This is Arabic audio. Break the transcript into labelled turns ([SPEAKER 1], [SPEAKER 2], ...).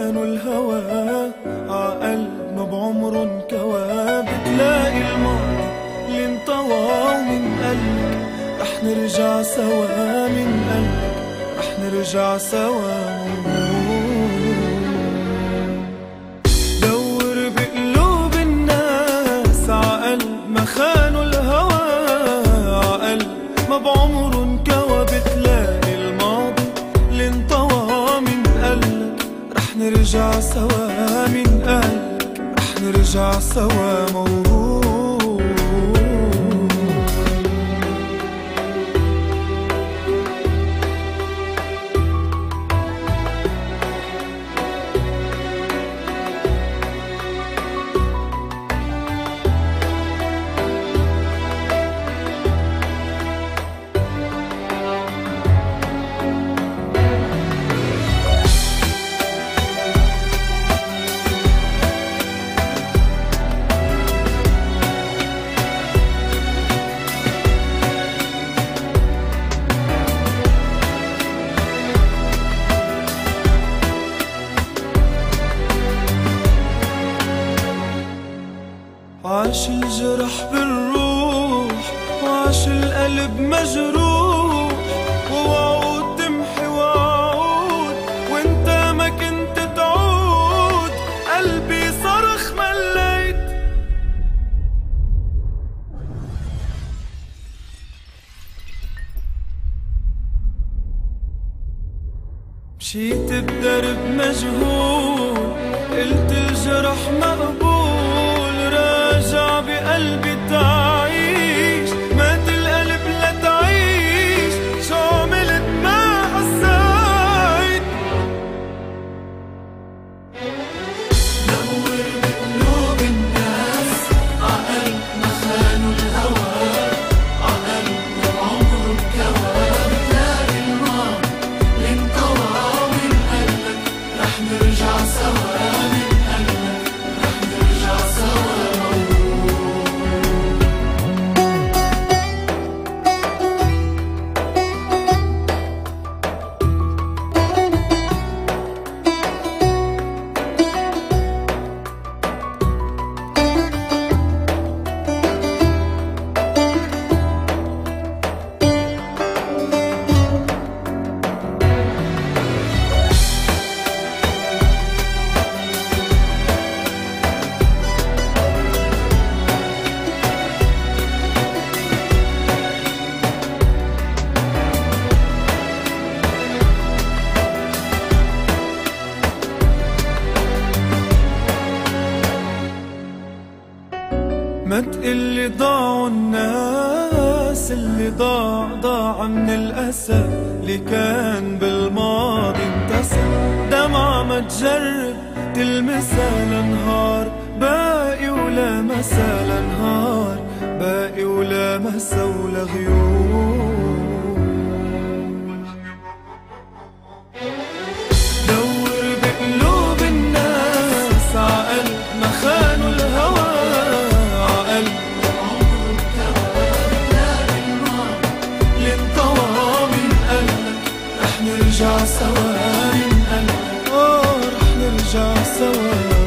[SPEAKER 1] خانوا الهوى عقل ما بعمره انكوى. بتلاقي الماضي اللي انطوى ومن قلبك رح نرجع سوا، من قلبك رح نرجع سوا. دور بقلوب الناس عقل ما خانوا الهوى عقل ما بعمره انكوى. بتلاقي الماضي اللي انطوى من قلبك رح نرجع سوا، من قلبك رح نرجع سوا. موهوم عاش الجرح بالروح وعاش القلب مجروح، ووعود تمحي وعود وانت ما كنت تعود. قلبي صرخ مليت مشيت بدرب مجهول، قلت الجرح مقبول، راجع بقلبي تعيش، مات القلب لتعيش. شو عملت ما حسيت؟ دور بقلوب الناس عقل ما خانوا الهوى عقل وعمره انكوى. بتلاقي الماضي اللي انطوى من قلبك رح نرجع سوا، من قلبك رح نرجع سوا. ما تقلي ضاعوا الناس، اللي ضاع من الأسى اللي كان بالماضي انتسى. دمعة ما تجرب تلمسها لنهار باقي ولا مسا، لنهار باقي ولا مسا ولا غيوم. دور بقلوب الناس عقل ما خانوا الهوى نرجع سوا، من قلبك رح نرجع سوا.